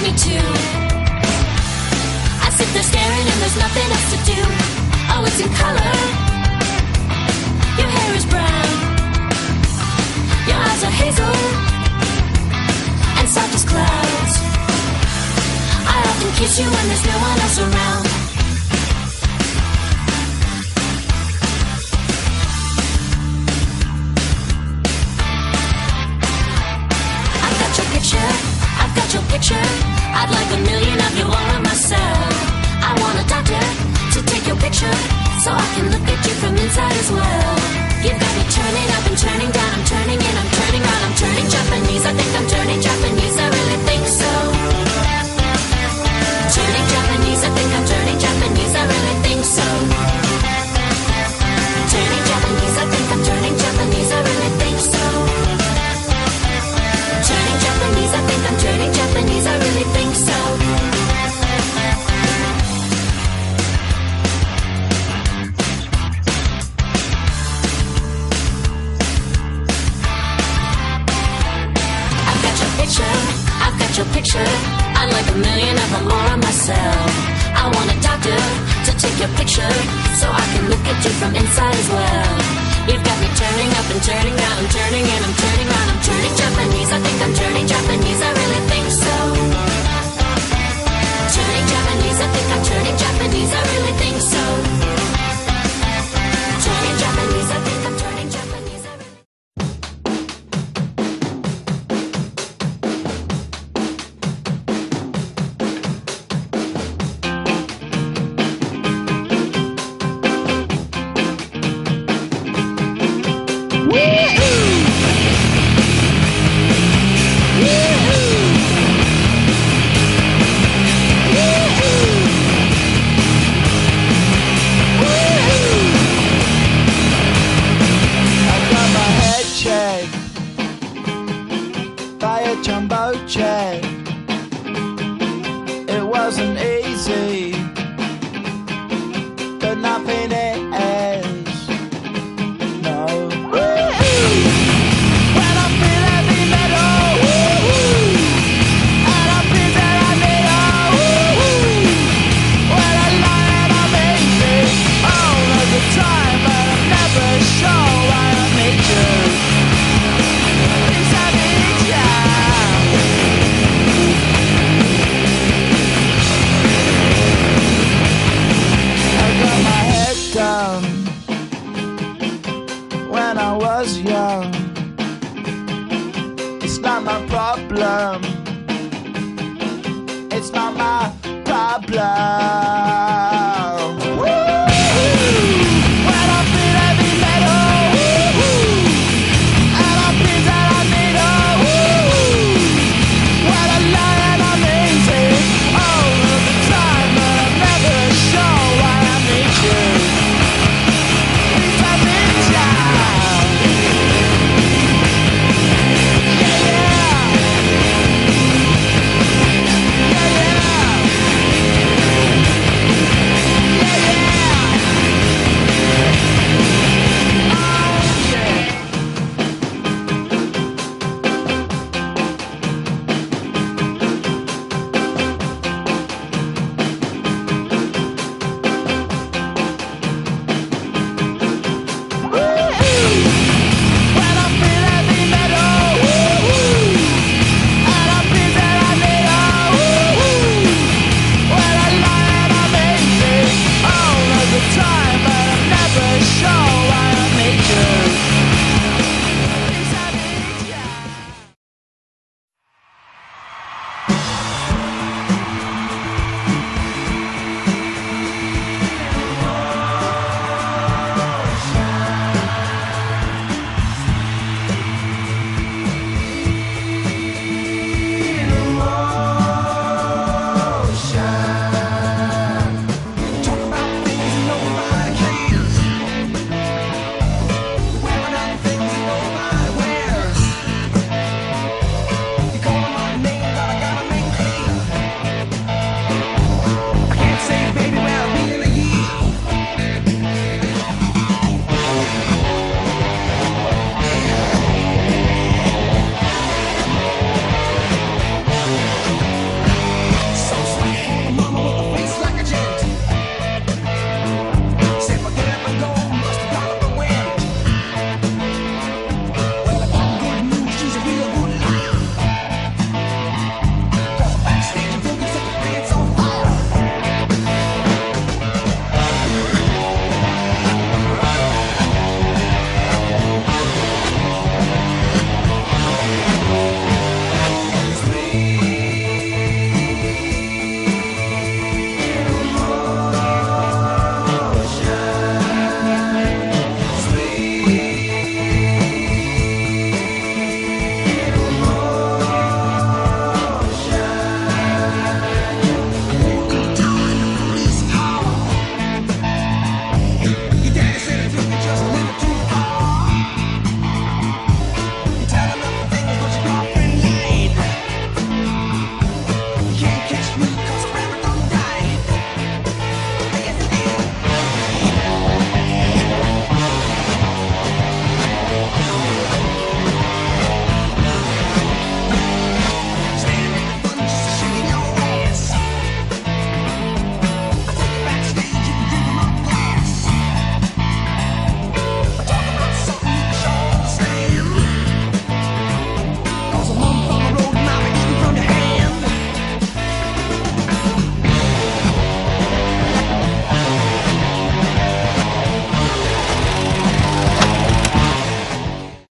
me too. I sit there staring and there's nothing else to do. Oh, it's in color. Your hair is brown. Your eyes are hazel and soft as clouds. I often kiss you when there's no one else around. I've got your picture. I'd like a million of you all on myself. I want a doctor to take your picture so I can look at you from inside as well. You've got me turning up and turning down. I'm turning in, I'm turning round. I'm turning Japanese. I think I'm turning Japanese. I really think so. Turning Japanese. I think I'm turning Japanese. I really think so. Turning Japanese. I think I'm turning Japanese. I really think so. Turning Japanese, I think I'm turning Japanese, I really think so. I've got your picture, I'd like a million of them all on myself. I want a doctor to take your picture so I can look at you from inside as well. You've got me turning up and turning down, I'm turning in, I'm turning round, I'm turning Japanese, I think I'm turning Japanese, I really think so. Turning Japanese, I think I'm turning Japanese, I really think so. Turning Japanese, I think I'm turning Japanese, I really It wasn't easy, but nothing is. No. When I feel heavy metal, and I feel that I need when I lie and I'm easy all of the time, but I'm never sure why I need you. When I was young, it's not my problem.